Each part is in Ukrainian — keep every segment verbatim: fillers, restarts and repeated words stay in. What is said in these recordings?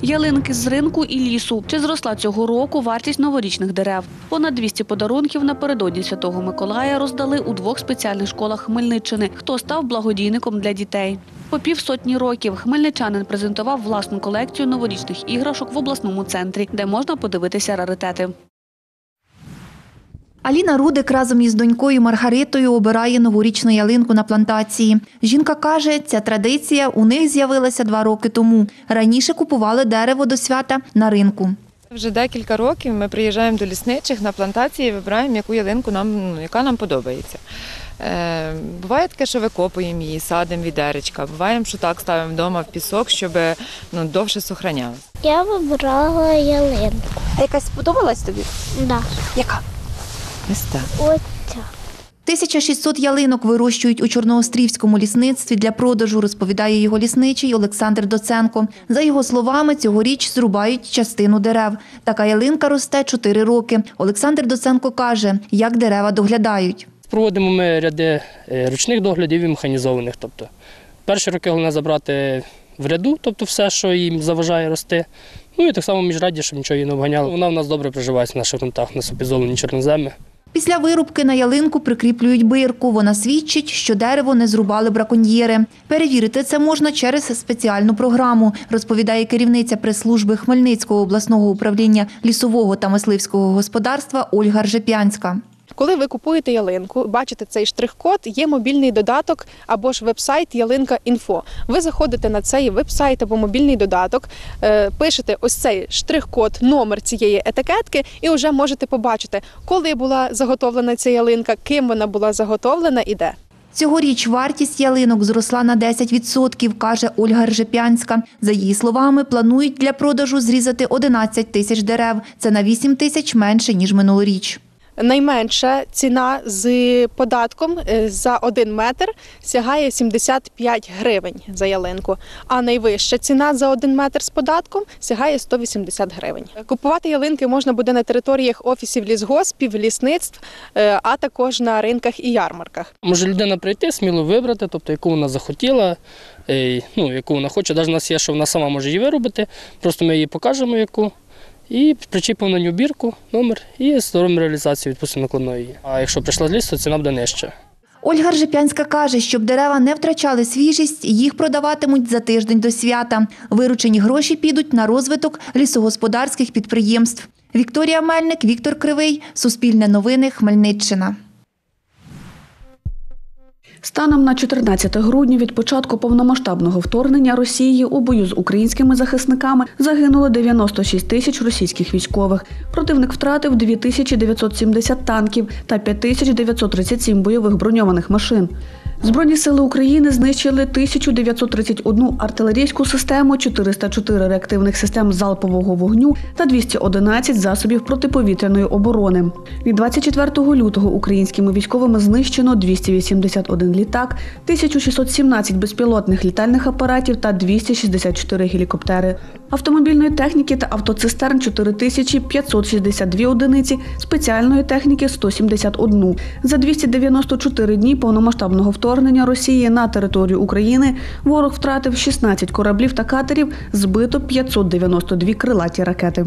Ялинки з ринку і лісу. Чи зросла цього року вартість новорічних дерев? Понад двісті подарунків напередодні Святого Миколая роздали у двох спеціальних школах Хмельниччини. Хто став благодійником для дітей? По півсотні років хмельничанин презентував власну колекцію новорічних іграшок в обласному центрі, де можна подивитися раритети. Аліна Рудик разом із донькою Маргаритою обирає новорічну ялинку на плантації. Жінка каже, ця традиція у них з'явилася два роки тому. Раніше купували дерево до свята на ринку. Вже декілька років ми приїжджаємо до лісничих на плантації і вибираємо, яку ялинку нам, яка нам подобається. Е, буває таке, що викопуємо її, садимо відеречка. Буває, що так ставимо вдома в пісок, щоб ну, довше зберігалося. Я вибрала ялинку. А якась сподобалась тобі? Да. Яка? Ось так. Ось ця. тисяча шістсот ялинок вирощують у Чорноострівському лісництві для продажу, розповідає його лісничий Олександр Доценко. За його словами, цьогоріч зрубають частину дерев. Така ялинка росте чотири роки. Олександр Доценко каже, як дерева доглядають. Проводимо ми ряди ручних доглядів і механізованих. Тобто, перші роки головне забрати в ряду, тобто все, що їм заважає рости. Ну і так само міжряддя, щоб нічого її не обганяло. Вона в нас добре приживається в наших ґрунтах, на супізолені чорноземи. Після вирубки на ялинку прикріплюють бирку. Вона свідчить, що дерево не зрубали браконьєри. Перевірити це можна через спеціальну програму, розповідає керівниця прес-служби Хмельницького обласного управління лісового та мисливського господарства Ольга Ржепянська. Коли ви купуєте ялинку, бачите цей штрих-код, є мобільний додаток або ж веб-сайт ялинка.інфо. Ви заходите на цей веб-сайт або мобільний додаток, пишете ось цей штрих-код, номер цієї етикетки і вже можете побачити, коли була заготовлена ця ялинка, ким вона була заготовлена і де. Цьогоріч вартість ялинок зросла на десять відсотків, каже Ольга Ржепянська. За її словами, планують для продажу зрізати одинадцять тисяч дерев. Це на вісім тисяч менше, ніж минулоріч. Найменша ціна з податком за один метр сягає сімдесят п'ять гривень за ялинку, а найвища ціна за один метр з податком сягає сто вісімдесят гривень. Купувати ялинки можна буде на територіях офісів лісгоспів, лісництв, а також на ринках і ярмарках. Може людина прийти, сміло вибрати, тобто яку вона захотіла, ну, яку вона хоче. Навіть у нас є, що вона сама може її виробити, просто ми їй покажемо яку. І причіпимо на нього бірку, номер і зробимо реалізацію, відпустимо накладної. А якщо прийшла з лісу, то ціна буде нижча. Ольга Ржепянська каже, щоб дерева не втрачали свіжість, їх продаватимуть за тиждень до свята. Виручені гроші підуть на розвиток лісогосподарських підприємств. Вікторія Мельник, Віктор Кривий, Суспільне новини, Хмельниччина. Станом на чотирнадцяте грудня від початку повномасштабного вторгнення Росії у бою з українськими захисниками загинуло дев'яносто шість тисяч російських військових. Противник втратив дві тисячі дев'ятсот сімдесят танків та п'ять тисяч дев'ятсот тридцять сім бойових броньованих машин. Збройні сили України знищили тисячу дев'ятсот тридцять одну артилерійську систему, чотириста чотири реактивних систем залпового вогню та двісті одинадцять засобів протиповітряної оборони. Від двадцять четвертого лютого українськими військовими знищено двісті вісімдесят один літак, тисяча шістсот сімнадцять безпілотних літальних апаратів та двісті шістдесят чотири гелікоптери. Автомобільної техніки та автоцистерн – чотири тисячі п'ятсот шістдесят дві одиниці, спеціальної техніки – сто сімдесят одну. За двісті дев'яносто чотири дні повномасштабного вторгнення Росії на територію України ворог втратив шістнадцять кораблів та катерів, збито п'ятсот дев'яносто дві крилаті ракети.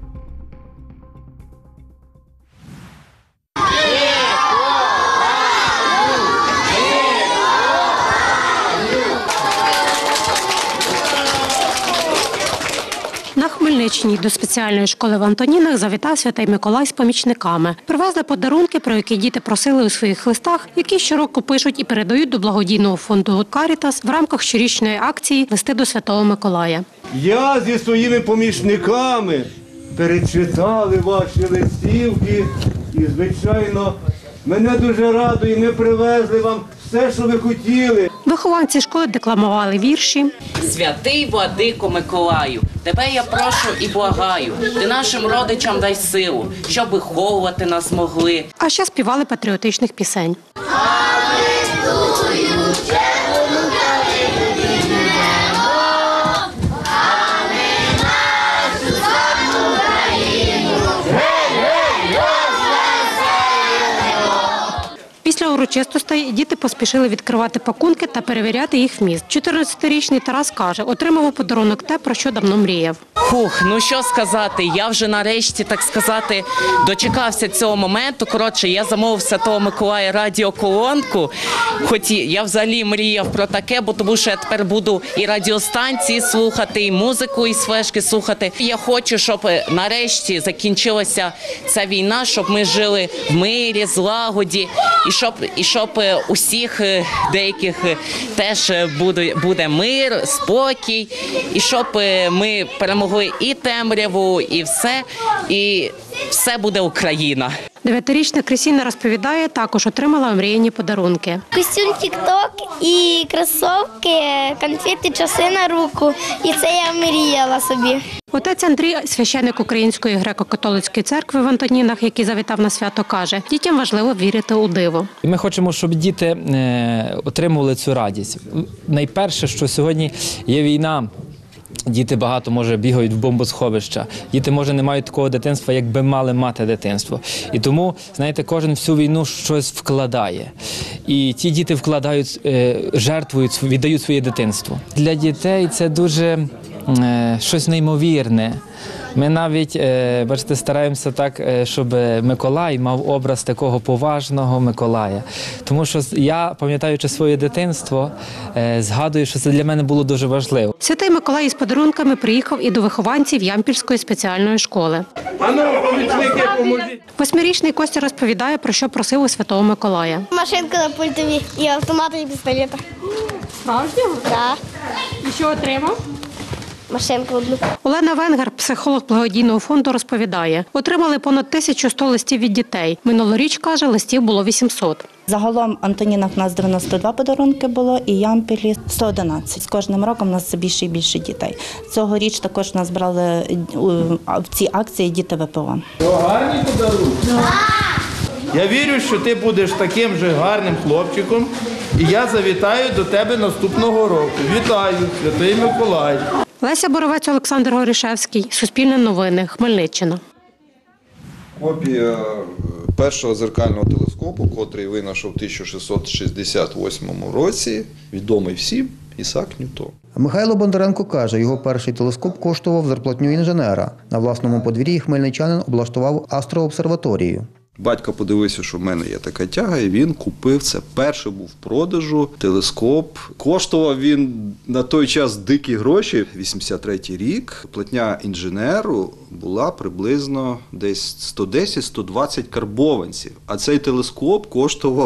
На Хмельниччині до спеціальної школи в Антонінах завітав Святий Миколай з помічниками. Привезли подарунки, про які діти просили у своїх листах, які щороку пишуть і передають до благодійного фонду «Карітас» в рамках щорічної акції «Листи до Святого Миколая». Я зі своїми помічниками перечитали ваші листівки і, звичайно, мене дуже радує, ми привезли вам все, що ви хотіли. Вихованці школи декламували вірші. Святий Владико Миколаю, тебе я прошу і благаю, ти нашим родичам дай силу, щоб виховувати нас могли. А ще співали патріотичних пісень. Після урочистостей діти поспішили відкривати пакунки та перевіряти їх вміст. чотирнадцятирічний Тарас каже, отримав у подарунок те, про що давно мріяв. Фух, ну що сказати, я вже нарешті, так сказати, дочекався цього моменту. Коротше, я замовив Святого Миколая радіоколонку, хоч і я взагалі мріяв про таке, бо тому що я тепер буду і радіостанції слухати, і музику із флешки слухати. Я хочу, щоб нарешті закінчилася ця війна, щоб ми жили в мирі, злагоді, і щоб, і щоб усіх деяких теж буде, буде мир, спокій, і щоб ми перемогли і темряву, і все, і все буде Україна. Дев'ятирічна Крістіна розповідає, також отримала омріяні подарунки. Костюм тік-ток і кросовки, конфети, часи на руку. І це я мріяла собі. Отець Андрій, священник Української греко-католицької церкви в Антонінах, який завітав на свято, каже, дітям важливо вірити у диво. Ми хочемо, щоб діти е, отримували цю радість. Найперше, що сьогодні є війна, діти багато, може, бігають в бомбосховища. Діти, може, не мають такого дитинства, як би мали мати дитинство. І тому, знаєте, кожен всю війну щось вкладає. І ті діти вкладають, жертвують, віддають своє дитинство. Для дітей це дуже щось неймовірне. Ми навіть, бачите, стараємося так, щоб Миколай мав образ такого поважного Миколая. Тому що я, пам'ятаючи своє дитинство, згадую, що це для мене було дуже важливо. Святий Миколай із подарунками приїхав і до вихованців Ямпільської спеціальної школи. Восьмирічний Костя розповідає, про що просив у Святого Миколая. Машинка на пультові і автомати, і пістолета. Справжнього? Так. І що отримав? Машинку одну. Олена Венгер, психолог благодійного фонду, розповідає, отримали понад тисячу сто листів від дітей. Минулоріч, каже, листів було вісімсот. Загалом Антонінах у нас дев'яносто два подарунки було і Ямпілі сто одинадцять. З кожним роком у нас все більше і більше дітей. Цьогоріч також у нас брали в ці акції діти ВПО. Гарні подарунки? Я вірю, що ти будеш таким же гарним хлопчиком, і я завітаю до тебе наступного року. Вітаю, Святий Миколай. Леся Боровець, Олександр Горішевський. Суспільне новини. Хмельниччина. Копія першого дзеркального телескопу, котрий винайшов в тисяча шістсот шістдесят восьмому році, відомий всім, Ісаак Ньютон. Михайло Бондаренко каже, його перший телескоп коштував зарплатню інженера. На власному подвір'ї хмельничанин облаштував астрообсерваторію. Батько подивився, що в мене є така тяга, і він купив це. Перший був в продажу телескоп. Коштував він на той час дикі гроші. вісімдесят третій рік. Платня інженеру була приблизно десь сто десять - сто двадцять карбованців. А цей телескоп коштував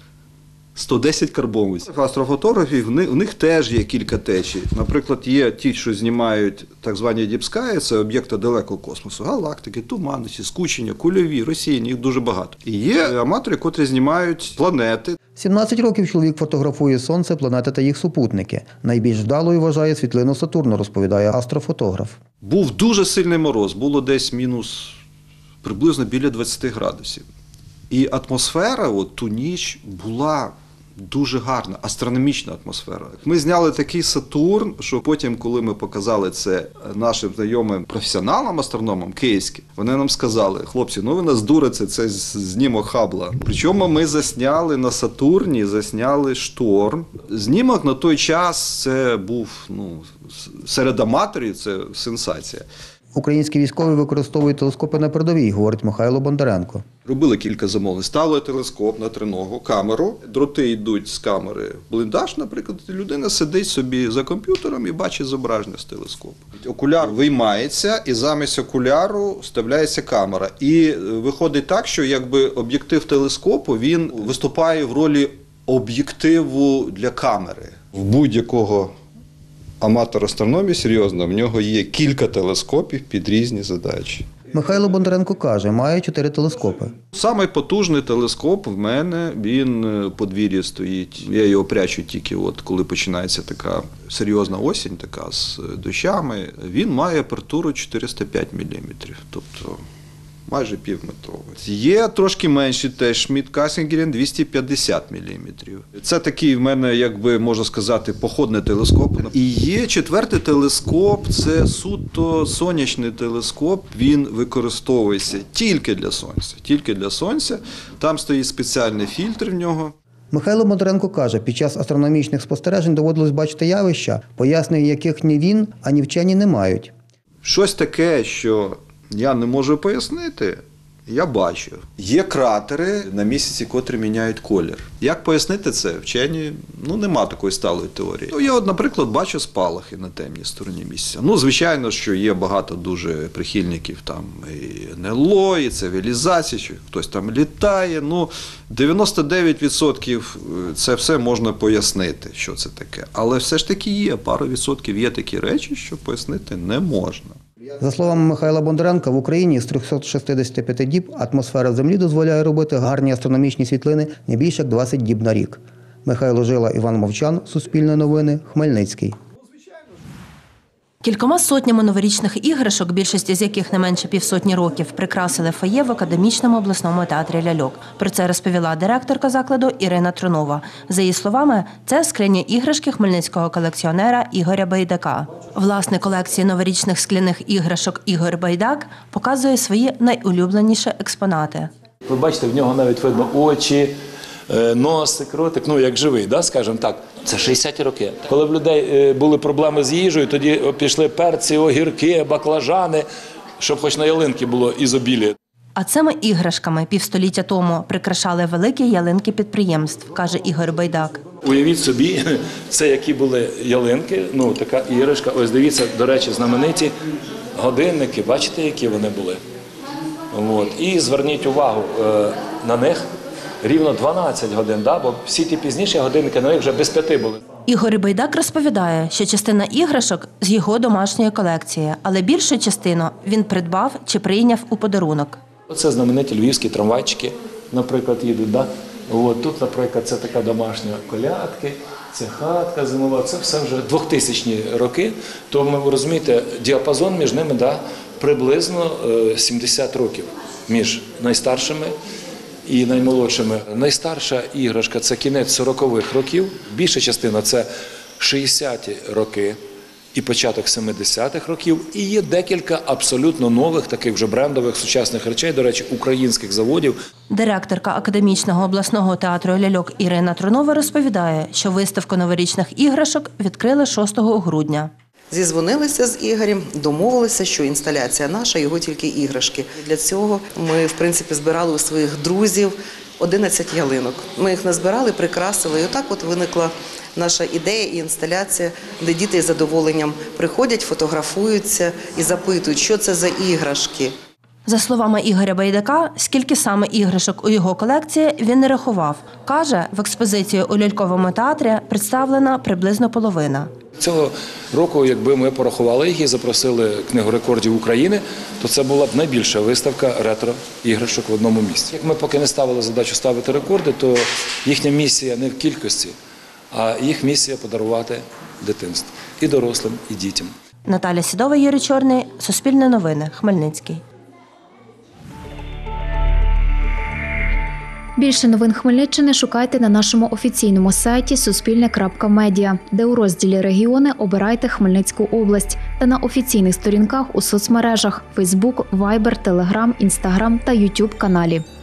сто десять карбованців. Астрофотографів, у них теж є кілька течій. Наприклад, є ті, що знімають так звані діпскаї, це об'єкти далекого космосу, галактики, туманності, скучення, кульові, розсіяні, їх дуже багато. І є аматори, котрі знімають планети. сімнадцять років чоловік фотографує Сонце, планети та їх супутники. Найбільш вдалою вважає світлину Сатурна, розповідає астрофотограф. Був дуже сильний мороз, було десь мінус приблизно біля двадцяти градусів. І атмосфера от ту ніч була дуже гарна, астрономічна атмосфера. Ми зняли такий Сатурн, що потім, коли ми показали це нашим знайомим професіоналам, астрономам київським, вони нам сказали, хлопці, ну ви нас дурите, це знімок Хаббла. Причому ми засняли на Сатурні, засняли шторм. Знімок на той час це був, ну, серед аматорів це сенсація. Українські військові використовують телескопи на передовій, говорить Михайло Бондаренко. Робили кілька замовлень. Ставили телескоп на триногу, камеру, дроти йдуть з камери в бліндаж, наприклад, людина сидить собі за комп'ютером і бачить зображення з телескопу. Окуляр виймається і замість окуляру вставляється камера. І виходить так, що якби об'єктив телескопу, він виступає в ролі об'єктиву для камери. В будь-якого аматор астрономії, серйозно, в нього є кілька телескопів під різні задачі. Михайло Бондаренко каже, має чотири телескопи. Самий потужний телескоп в мене, він в подвір'ї стоїть. Я його прячу тільки от, коли починається така серйозна осінь, така з дощами. Він має апертуру чотириста п'ять міліметрів. Тобто майже півметровий. Є трошки менші теж Шмідт-Касінгерен двісті п'ятдесят міліметрів. Це такий в мене, як би можна сказати, походний телескоп. І є четвертий телескоп, це суто сонячний телескоп, він використовується тільки для сонця, тільки для сонця. Там стоїть спеціальний фільтр в нього. Михайло Бондаренко каже, під час астрономічних спостережень доводилось бачити явища, пояснень яких ні він, ані вчені не мають. Щось таке, що я не можу пояснити, я бачив. Є кратери на місяці, котрі міняють колір. Як пояснити це? Вчені, ну, нема такої сталої теорії. Я, от, наприклад, бачу спалахи на темній стороні місяця. Ну, звичайно, що є багато дуже прихильників там і ен ел о, і цивілізації, що хтось там літає. Ну, дев'яносто дев'ять відсотків це все можна пояснити, що це таке. Але все ж таки є, пару відсотків є такі речі, що пояснити не можна. За словами Михайла Бондаренка, в Україні з трьохсот шістдесяти п'яти діб атмосфера Землі дозволяє робити гарні астрономічні світлини не більше як двадцять діб на рік. Михайло Жила, Іван Мовчан, Суспільне новини, Хмельницький. Кількома сотнями новорічних іграшок, більшість з яких не менше півсотні років, прикрасили фоє в Академічному обласному театрі ляльок. Про це розповіла директорка закладу Ірина Тронова. За її словами, це скляні іграшки хмельницького колекціонера Ігоря Байдака. Власник колекції новорічних скляних іграшок Ігор Байдак показує свої найулюбленіші експонати. Ви бачите, в нього навіть видно очі, носик, ротик, ну як живий, да, скажімо так. Це шістдесяті роки. Коли в людей були проблеми з їжею, тоді пішли перці, огірки, баклажани, щоб хоч на ялинки було ізобілі. А цими іграшками півстоліття тому прикрашали великі ялинки підприємств, каже Ігор Байдак. Уявіть собі, це які були ялинки, ну така іграшка. Ось дивіться, до речі, знамениті годинники, бачите, які вони були. От. І зверніть увагу на них. Рівно дванадцять годин, да? Бо всі ті пізніші годинники на них вже без п'яти були. Ігор Байдак розповідає, що частина іграшок з його домашньої колекції, але більшу частину він придбав чи прийняв у подарунок. Це знамениті львівські трамвайчики, наприклад, їдуть. Да? От, тут, наприклад, це така домашня колядки, це хатка зимова, це все вже двохтисячні роки. Тому, ви розумієте, діапазон між ними да, приблизно сімдесят років між найстаршими і наймолодшими. Найстарша іграшка – це кінець сорокових років, більша частина – це шістдесяті роки і початок семидесятих років. І є декілька абсолютно нових, таких вже брендових, сучасних речей, до речі, українських заводів. Директорка Академічного обласного театру ляльок Ірина Тронова розповідає, що виставку новорічних іграшок відкрили шостого грудня. Зізвонилися з Ігорем, домовилися, що інсталяція наша, його тільки іграшки. Для цього ми, в принципі, збирали у своїх друзів одинадцять ялинок. Ми їх назбирали, прикрасили, і отак от виникла наша ідея і інсталяція, де діти з задоволенням приходять, фотографуються і запитують, що це за іграшки. За словами Ігоря Байдака, скільки саме іграшок у його колекції він не рахував. Каже, в експозиції у ляльковому театрі представлена приблизно половина. Цього року, якби ми порахували їх і запросили Книгу рекордів України, то це була б найбільша виставка ретро-іграшок в одному місці. Як ми поки не ставили задачу ставити рекорди, то їхня місія не в кількості, а їх місія – подарувати дитинство і дорослим, і дітям. Наталя Сідова, Юрій Чорний, Суспільне новини, Хмельницький. Більше новин Хмельниччини шукайте на нашому офіційному сайті суспільне крапка медіа, де у розділі «Регіони» обирайте Хмельницьку область та на офіційних сторінках у соцмережах – Фейсбук, Вайбер, Телеграм, Інстаграм та Ютуб каналі.